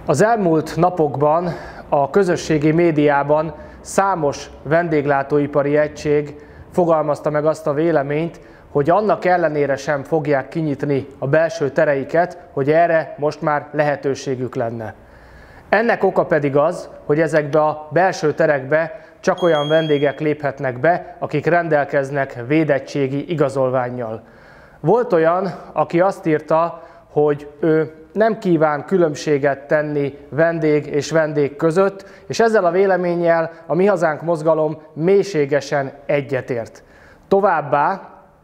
Az elmúlt napokban a közösségi médiában számos vendéglátóipari egység fogalmazta meg azt a véleményt, hogy annak ellenére sem fogják kinyitni a belső tereiket, hogy erre most már lehetőségük lenne. Ennek oka pedig az, hogy ezekbe a belső terekbe csak olyan vendégek léphetnek be, akik rendelkeznek védettségi igazolvánnyal. Volt olyan, aki azt írta, hogy ő nem kíván különbséget tenni vendég és vendég között, és ezzel a véleménnyel a Mi Hazánk mozgalom mélységesen egyetért. Továbbá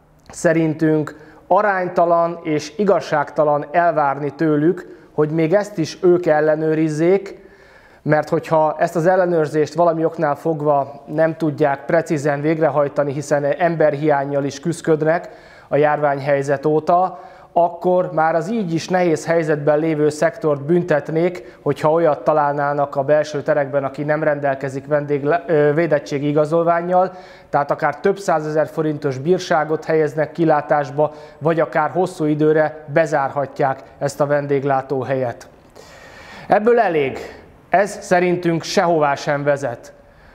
szerintünk aránytalan és igazságtalan elvárni tőlük, hogy még ezt is ők ellenőrizzék, mert hogyha ezt az ellenőrzést valami oknál fogva nem tudják precízen végrehajtani, hiszen emberhiánnyal is küszködnek a járványhelyzet óta, akkor már az így is nehéz helyzetben lévő szektort büntetnék, hogyha olyat találnának a belső terekben, aki nem rendelkezik védettségi igazolvánnyal, tehát akár több százezer forintos bírságot helyeznek kilátásba, vagy akár hosszú időre bezárhatják ezt a vendéglátóhelyet. Ebből elég. Ez szerintünk sehová sem vezet.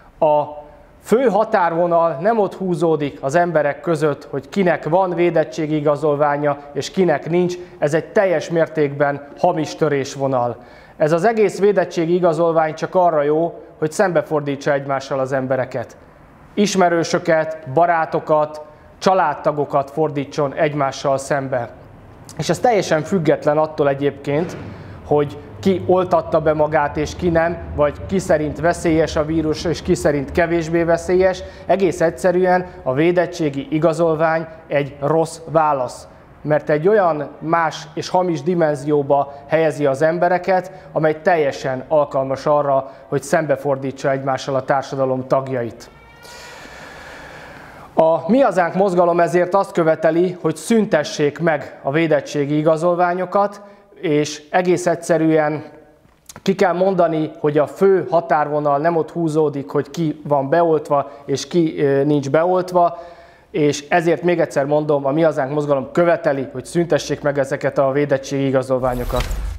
A fő határvonal nem ott húzódik az emberek között, hogy kinek van védettségi igazolványa és kinek nincs, ez egy teljes mértékben hamis törésvonal. Ez az egész védettségi igazolvány csak arra jó, hogy szembefordítsa egymással az embereket. Ismerősöket, barátokat, családtagokat fordítson egymással szembe. És ez teljesen független attól egyébként, hogy ki oltatta be magát és ki nem, vagy ki szerint veszélyes a vírus és ki szerint kevésbé veszélyes. Egész egyszerűen a védettségi igazolvány egy rossz válasz, mert egy olyan más és hamis dimenzióba helyezi az embereket, amely teljesen alkalmas arra, hogy szembefordítsa egymással a társadalom tagjait. A Mi Hazánk mozgalom ezért azt követeli, hogy szüntessék meg a védettségi igazolványokat, és egész egyszerűen ki kell mondani, hogy a fő határvonal nem ott húzódik, hogy ki van beoltva és ki nincs beoltva, és ezért még egyszer mondom, a Mi Hazánk mozgalom követeli, hogy szüntessék meg ezeket a védettségi igazolványokat.